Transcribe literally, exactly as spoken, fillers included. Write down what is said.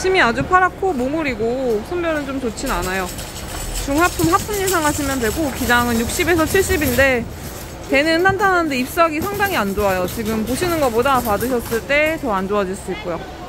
심이 아주 파랗고 몽울이고 손별은 좀 좋진 않아요. 중하품, 하품 예상하시면 되고 기장은 육십에서 칠십인데 개는 탄탄한데 잎사귀 상당히 안 좋아요. 지금 보시는 것보다 받으셨을 때 더 안 좋아질 수 있고요.